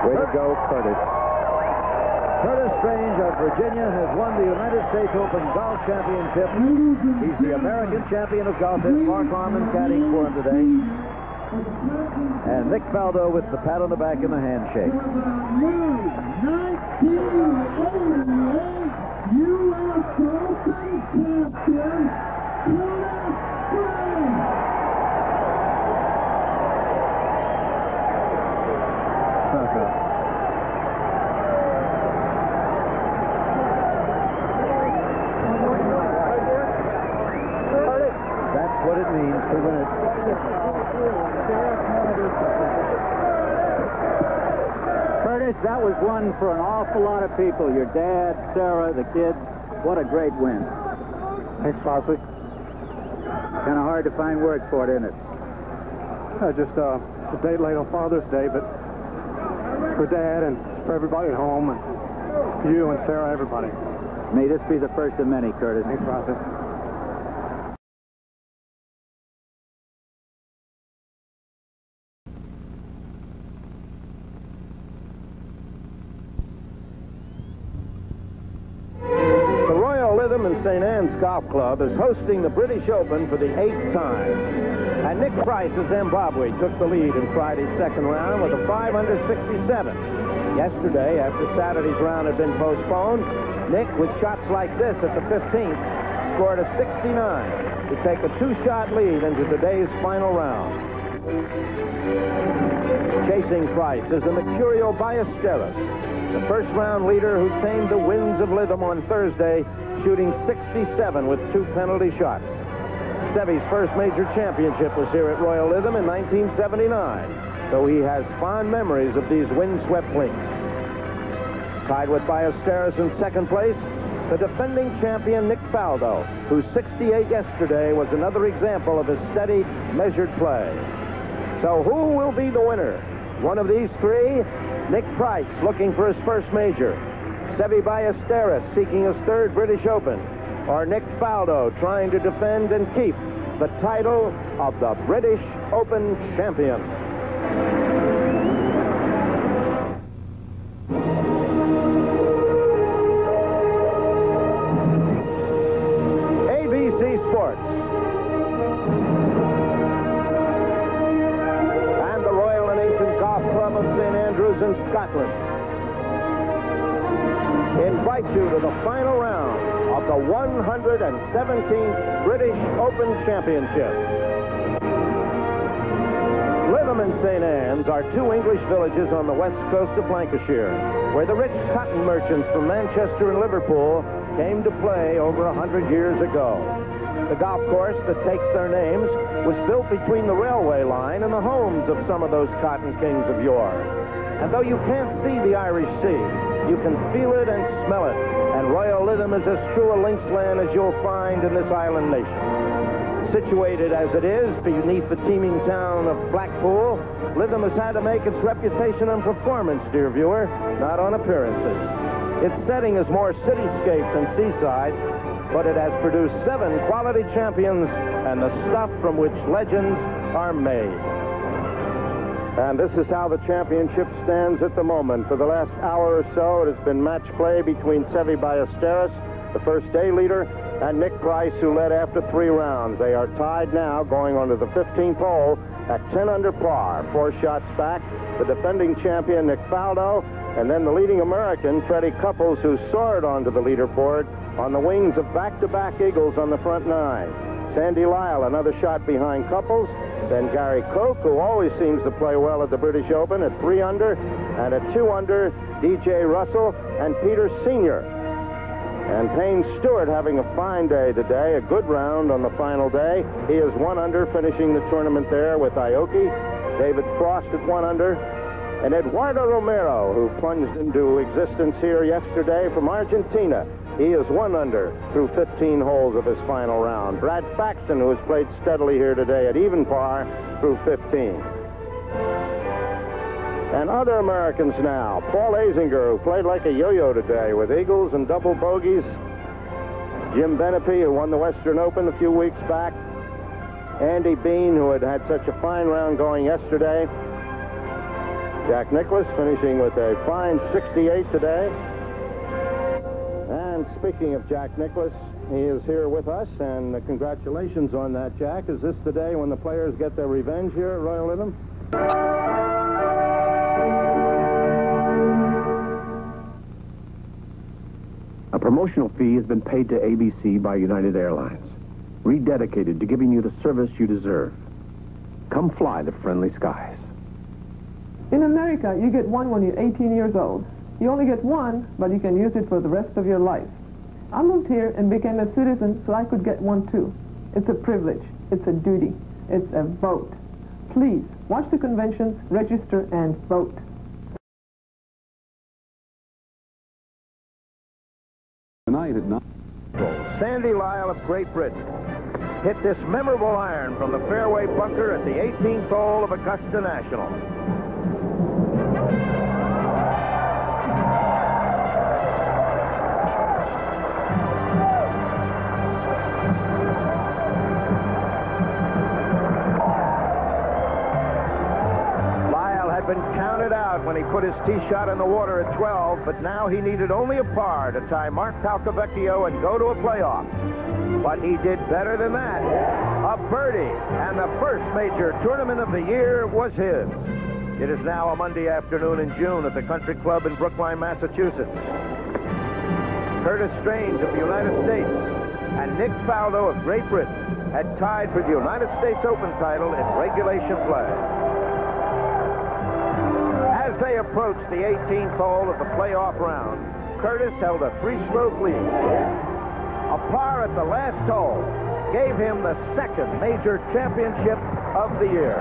Way to go, Curtis. Curtis Strange of Virginia has won the United States Open Golf Championship. He's the American champion of golf. It's Mark Harmon caddying for him today. And Nick Faldo with the pat on the back and the handshake. That's what it means to win it. Curtis, that was one for an awful lot of people. Your dad, Sarah, the kids. What a great win. Thanks, Bosley. Kind of hard to find words for it, isn't it? Just a day late on Father's Day, but for Dad and for everybody at home, and for you and Sarah, everybody. May this be the first of many, Curtis. Thanks, Bosley. St. Anne's Golf Club is hosting the British Open for the 8th time. And Nick Price of Zimbabwe took the lead in Friday's second round with a 5-under 67. Yesterday, after Saturday's round had been postponed, Nick, with shots like this at the 15th, scored a 69 to take a 2-shot lead into today's final round. Chasing Price is the Mercurio Ballesteros, the first-round leader who tamed the winds of Lytham on Thursday, shooting 67 with 2 penalty shots. Seve's first major championship was here at Royal Lytham in 1979, so he has fond memories of these windswept links. Tied with Ballesteros in second place, the defending champion Nick Faldo, whose 68 yesterday was another example of his steady, measured play. So who will be the winner? One of these three? Nick Price, looking for his first major. Seve Ballesteros seeking his third British Open, or Nick Faldo trying to defend and keep the title of the British Open champion. ABC Sports and the Royal and Ancient Golf Club of St. Andrews in Scotland invite you to the final round of the 117th British Open Championship. Lytham and St. Anne's are 2 English villages on the west coast of Lancashire, where the rich cotton merchants from Manchester and Liverpool came to play over 100 years ago. The golf course that takes their names was built between the railway line and the homes of some of those cotton kings of yore. And though you can't see the Irish Sea, you can feel it and smell it. And Royal Lytham is as true a linksland as you'll find in this island nation. Situated as it is beneath the teeming town of Blackpool, Lytham has had to make its reputation on performance, dear viewer, not on appearances. Its setting is more cityscape than seaside, but it has produced 7 quality champions and the stuff from which legends are made. And this is how the championship stands at the moment. For the last hour or so, it has been match play between Seve Ballesteros, the first day leader, and Nick Price, who led after 3 rounds. They are tied now, going on to the 15th hole at 10 under par. 4 shots back, the defending champion, Nick Faldo, and then the leading American, Freddie Couples, who soared onto the leaderboard on the wings of back-to-back eagles on the front 9. Sandy Lyle, another shot behind Couples. Then Gary Koch, who always seems to play well at the British Open, at 3 under, and at 2 under, DJ Russell and Peter Sr. And Payne Stewart having a fine day today, a good round on the final day. He is 1 under, finishing the tournament there with Aoki. David Frost at 1 under. And Eduardo Romero, who plunged into existence here yesterday from Argentina. He is 1 under through 15 holes of his final round. Brad Faxon, who has played steadily here today at even par through 15. And other Americans now. Paul Azinger, who played like a yo-yo today with eagles and double bogeys. Jim Benepe, who won the Western Open a few weeks back. Andy Bean, who had such a fine round going yesterday. Jack Nicklaus finishing with a fine 68 today. And speaking of Jack Nicklaus, he is here with us, and congratulations on that, Jack. Is this the day when the players get their revenge here at Royal Lytham? A promotional fee has been paid to ABC by United Airlines, rededicated to giving you the service you deserve. Come fly the friendly skies. In America, you get one when you're 18 years old. You only get one, but you can use it for the rest of your life. I moved here and became a citizen so I could get one too. It's a privilege. It's a duty. It's a vote. Please, watch the conventions, register, and vote. Tonight at 9. Sandy Lyle of Great Britain hit this memorable iron from the fairway bunker at the 18th hole of Augusta National. Been counted out when he put his tee shot in the water at 12, but now he needed only a par to tie Mark Palcavecchio and go to a playoff. But he did better than that. A birdie, and the first major tournament of the year was his. It is now a Monday afternoon in June at the Country Club in Brookline, Massachusetts. Curtis Strange of the United States and Nick Faldo of Great Britain had tied for the United States Open title in regulation play. As they approached the 18th hole of the playoff round, Curtis held a 3-stroke lead. A par at the last hole gave him the second major championship of the year.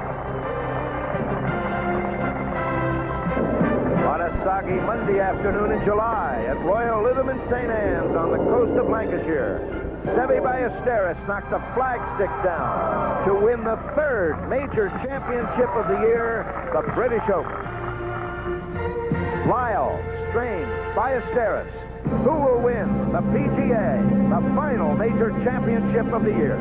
On a soggy Monday afternoon in July at Royal Lytham in St. Anne's on the coast of Lancashire, Seve Ballesteros knocked the flagstick down to win the third major championship of the year, the British Open. Lyle, Strange, Ballesteros, who will win the PGA, the final major championship of the year?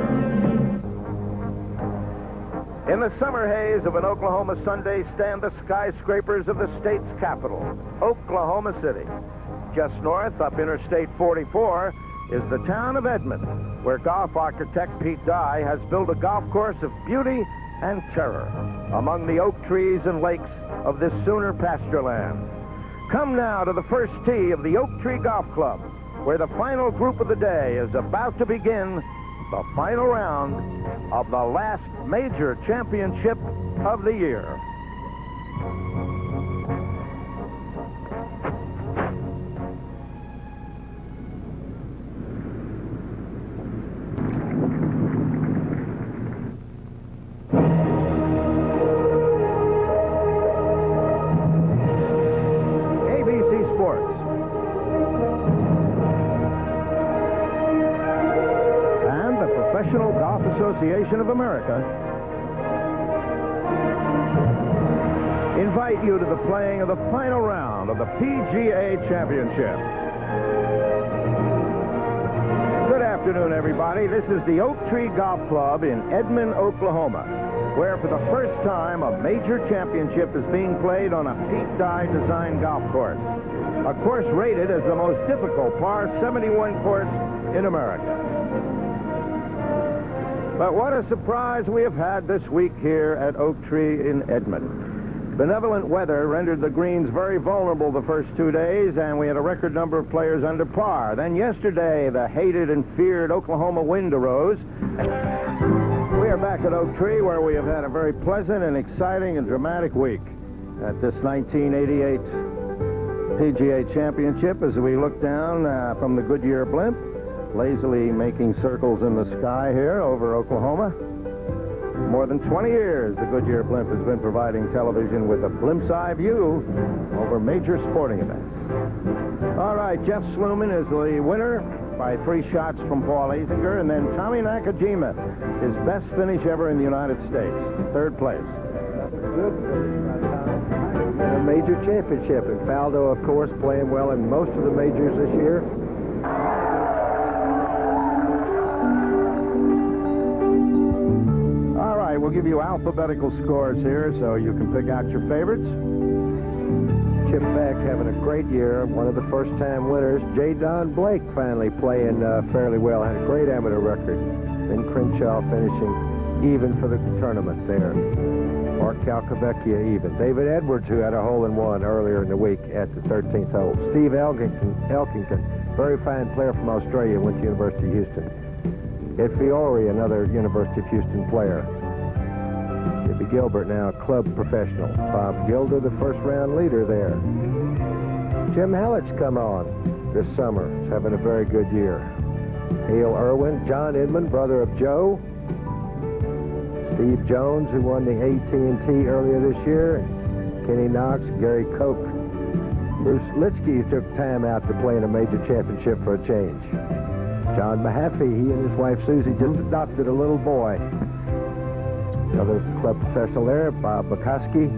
In the summer haze of an Oklahoma Sunday stand the skyscrapers of the state's capital, Oklahoma City. Just north, up Interstate 44, is the town of Edmond, where golf architect Pete Dye has built a golf course of beauty and terror among the oak trees and lakes of this Sooner pasture land. Come now to the first tee of the Oak Tree Golf Club, where the final group of the day is about to begin the final round of the last major championship of the year. Professional Golf Association of America invite you to the playing of the final round of the PGA Championship. Good afternoon, everybody. This is the Oak Tree Golf Club in Edmond, Oklahoma, where for the first time a major championship is being played on a Pete Dye designed golf course. A course rated as the most difficult par 71 course in America. But what a surprise we have had this week here at Oak Tree in Edmond. Benevolent weather rendered the greens very vulnerable the first 2 days, and we had a record number of players under par. Then yesterday, the hated and feared Oklahoma wind arose. We are back at Oak Tree, where we have had a very pleasant and exciting and dramatic week at this 1988 PGA Championship as we look down from the Goodyear blimp, lazily making circles in the sky here over Oklahoma. More than 20 years, the Goodyear blimp has been providing television with a glimpse eye view over major sporting events. All right, Jeff Sluman is the winner by 3 shots from Paul Azinger, and then Tommy Nakajima, his best finish ever in the United States, 3rd place. A major championship, and Faldo, of course, playing well in most of the majors this year. we'll give you alphabetical scores here so you can pick out your favorites. Chip Beck having a great year, one of the first-time winners. J. Don Blake finally playing fairly well, had a great amateur record. Then Crenshaw finishing even for the tournament there. Mark Calcavecchia even. David Edwards, who had a hole-in-one earlier in the week at the 13th hole. Steve Elkington, very fine player from Australia, went to University of Houston. Ed Fiore, another University of Houston player. Jimmy Gilbert, now a club professional. Bob Gilder, the first-round leader there. Jim Hallett's come on this summer. He's having a very good year. Hale Irwin, John Inman, brother of Joe. Steve Jones, who won the AT&T earlier this year. And Kenny Knox, Gary Koch. Bruce Litsky took time out to play in a major championship for a change. John Mahaffey, he and his wife Susie just adopted a little boy. Another club professional there, Bob McCoskey.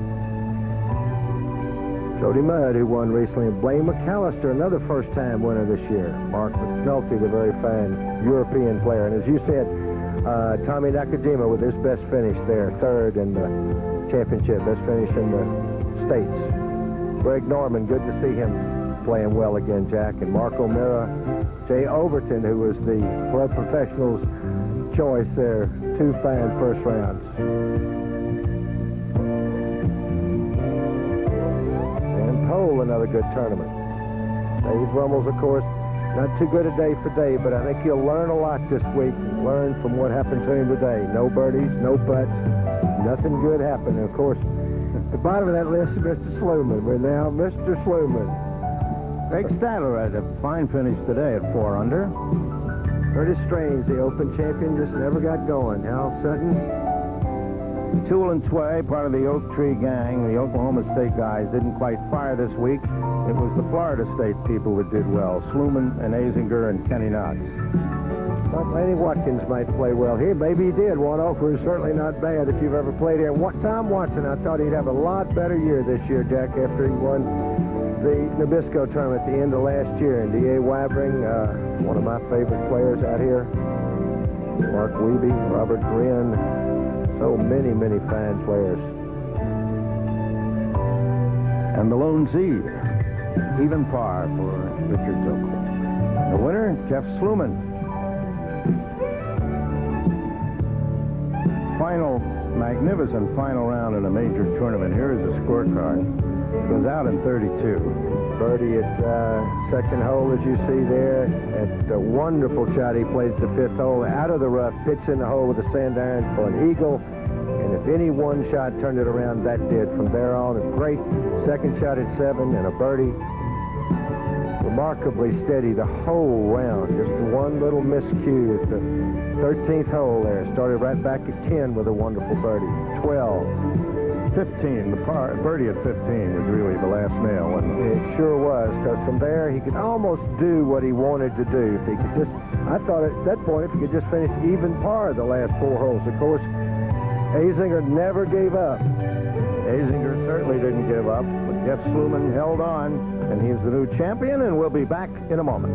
Jody Mudd, who won recently, and Blaine McAllister, another first-time winner this year. Mark McNulty, the very fine European player. And as you said, Tommy Nakajima with his best finish there, third in the championship, best finish in the States. Greg Norman, good to see him playing well again, Jack. And Mark O'Meara, Jay Overton, who was the club professional's choice there. Two fine first rounds. And Pole, another good tournament. Dave Rummel's, of course, not too good a day for Dave, but I think he'll learn a lot this week and learn from what happened to him today. No birdies, no putts, nothing good happened. And of course, at the bottom of that list is Mr. Sluman. We're now Mr. Sluman. Greg Stadler had a fine finish today at 4 under. Curtis Strange, the Open champion, just never got going. Hal Sutton. Tool and Tway, part of the Oak Tree gang, the Oklahoma State guys, didn't quite fire this week. It was the Florida State people that did well. Sluman and Azinger and Kenny Knox. Thought Lanny Watkins might play well here. Maybe he did. 1 over is certainly not bad if you've ever played here. Tom Watson, I thought he'd have a lot better year this year, Jack, after he won the Nabisco tournament at the end of last year. And D.A. Wybring, one of my favorite players out here. Mark Wiebe, Robert Grinn. So many, many fine players. And the Lone Z, even par for Richard Zokel. The winner, Jeff Sluman. Magnificent final round in a major tournament. Here is a scorecard. Goes out in 32. Birdie at second hole, as you see there. At a wonderful shot he played at the 5th hole. Out of the rough, pitched in the hole with a sand iron for an eagle. And if any one shot turned it around, that did. From there on, a great second shot at 7 and a birdie. Remarkably steady the whole round. Just one little miscue at the 13th hole there. Started right back at 10 with a wonderful birdie. 12. 15. The birdie at 15 was really the last nail, wasn't it? It sure was, because from there he could almost do what he wanted to do. If he could just, I thought at that point, if he could just finish even par the last 4 holes. Of course, Azinger never gave up. Azinger certainly didn't give up, but Jeff Sluman held on, and he's the new champion, and we'll be back in a moment.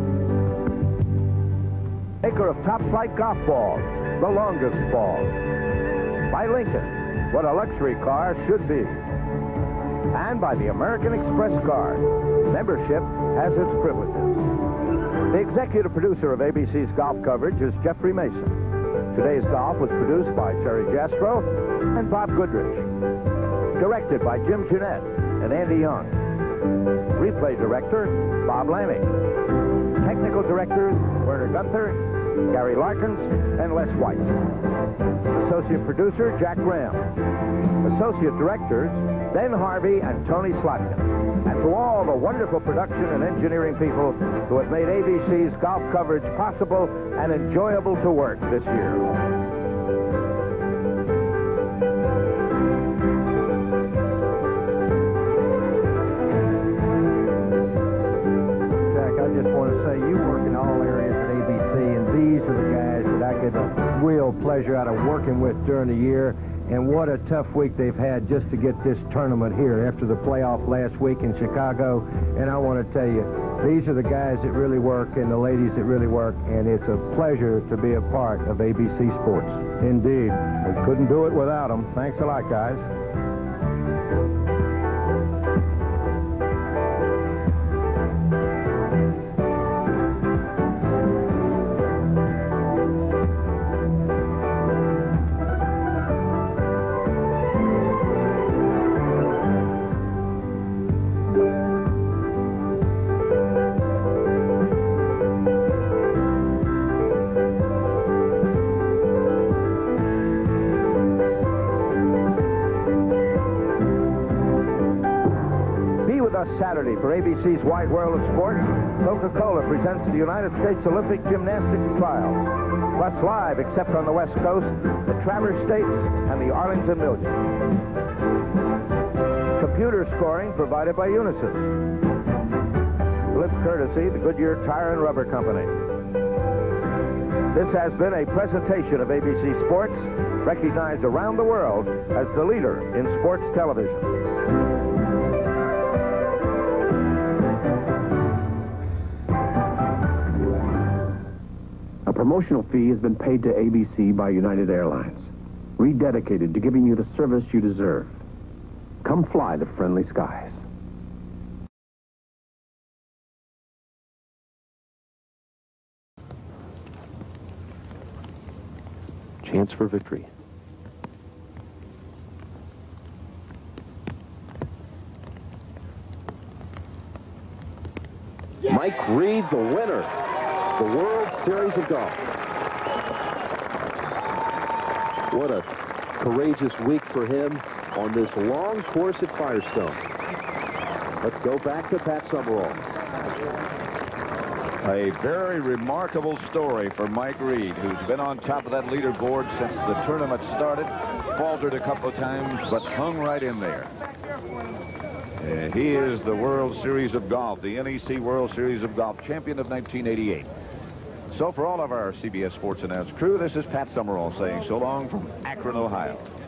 Maker of top-flight golf balls, the longest ball. By Lincoln, what a luxury car should be. And by the American Express card, membership has its privileges. The executive producer of ABC's golf coverage is Jeffrey Mason. Today's golf was produced by Terry Jastrow and Bob Goodrich. Directed by Jim Jeanette and Andy Young. Replay director, Bob Lammy. Technical directors, Werner Gunther, Gary Larkins, and Les White. Associate producer, Jack Graham. Associate directors, Ben Harvey and Tony Slotkin. And to all the wonderful production and engineering people who have made ABC's golf coverage possible and enjoyable to work this year. real pleasure out of working with during the year. And what a tough week they've had just to get this tournament here after the playoff last week in Chicago. And I want to tell you, these are the guys that really work and the ladies that really work, and it's a pleasure to be a part of ABC Sports. Indeed. We couldn't do it without them. Thanks a lot, guys. Saturday for ABC's Wide World of Sports. Coca-Cola presents the United States Olympic Gymnastics Trials. Plus live, except on the West Coast, the Traverse States and the Arlington Million. Computer scoring provided by Unisys. Lift courtesy, the Goodyear Tire and Rubber Company. This has been a presentation of ABC Sports, recognized around the world as the leader in sports television. A promotional fee has been paid to ABC by United Airlines, rededicated to giving you the service you deserve. Come fly the friendly skies. Chance for victory. Mike Reid, the winner. The World Series of Golf. What a courageous week for him on this long course at Firestone. Let's go back to Pat Summerall. A very remarkable story for Mike Reid, who's been on top of that leaderboard since the tournament started, faltered a couple of times, but hung right in there. He is the World Series of Golf, the NEC World Series of Golf champion of 1988. So for all of our CBS Sports Announce crew, this is Pat Summerall saying so long from Akron, Ohio.